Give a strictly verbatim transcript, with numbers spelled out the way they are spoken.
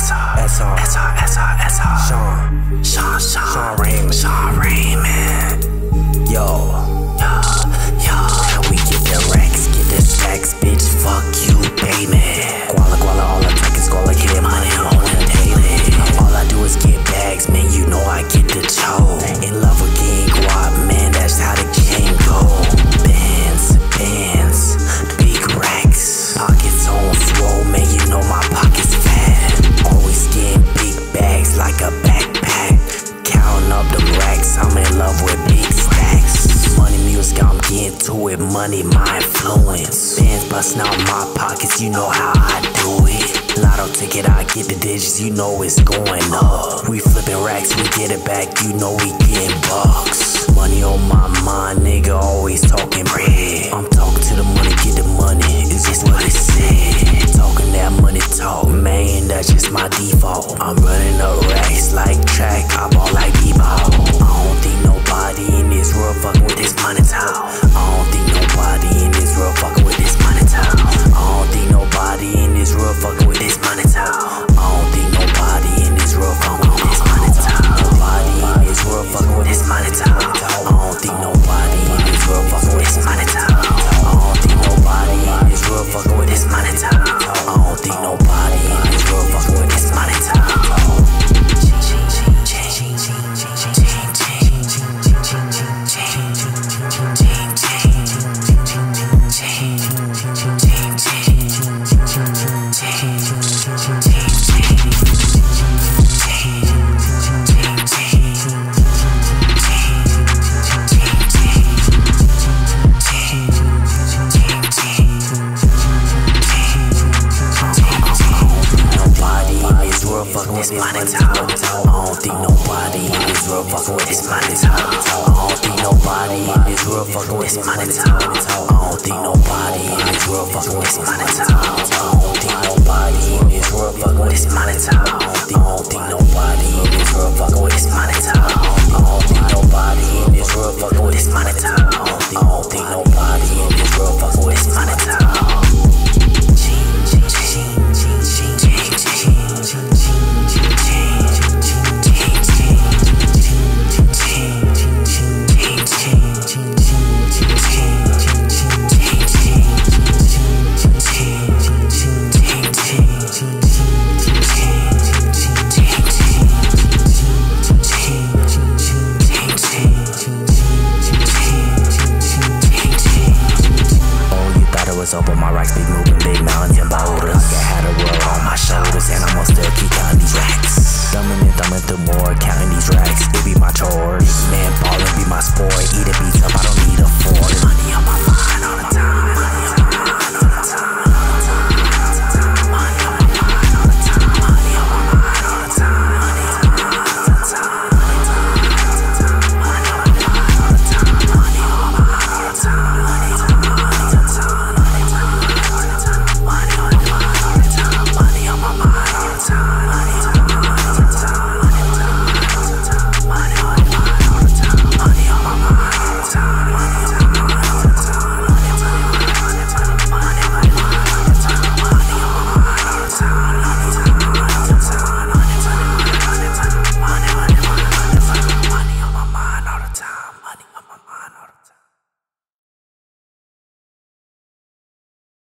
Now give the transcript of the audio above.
S R, S R, S R, S R, Sean, Sean, Sean, Sean Raymond, Sean Raymond. Yo, yo, yo. We get the racks, get the stacks, bitch. Fuck you, baby. Guala, guala, all I take is gola, get money on the daily. All I do is get bags, man. You know I get the chow. In love with getting guap, man. That's how the game go. Bands, bands, big racks, pockets on swole, man. You know my pockets fat. Always getting big bags like a backpack. Counting up them racks, I'm in love with big stacks. Money music, I'm getting to it. Money, my influence. Bands busting out my pockets, you know how I do it. Lotto ticket, I get the digits, you know it's going up. We flipping racks, we get it back, you know we getting bucks. Money on my mind, nigga, always talking bread. I'm talking to the money, get the money, it's just what it said. Talking that money talk, man, that's just my default. I'm running up racks like track, I ball like b-ball. I don't think nobody in this world fucking with this money talk. I don't think nobody in this world fucking with this money talk. I don't think nobody in this world fucking with this money talk. I don't think nobody in this world fucking with this money talk. Nobody in this world fucking with this money talk. I don't think nobody in this world fucking with this money talk. I don't think nobody in this world fucking with this money talk. I don't think nobody in this world fucking with this money talk. Fucking with this money talk. I don't think nobody in this world fucking with this money talk. I don't think nobody in this world fucking with this money talk. I don't think nobody in this world fucking with this money talk. I don't think nobody in this world fucking with this money talk. I don't think nobody in this world fucking with this money talk. I don't think nobody in this world fucking with this money talk. I don't think nobody in this world fucking with this money talk. Up on my racks, big moving, big mountains and boulders. I had a world on my shoulders, and I'm gonna still keep counting these racks. Thumbing and thumbing through more, counting these racks. It be my chores, man, ballin' be my sport. Eat a beats up, I don't need a fork. Money on my mind all the time.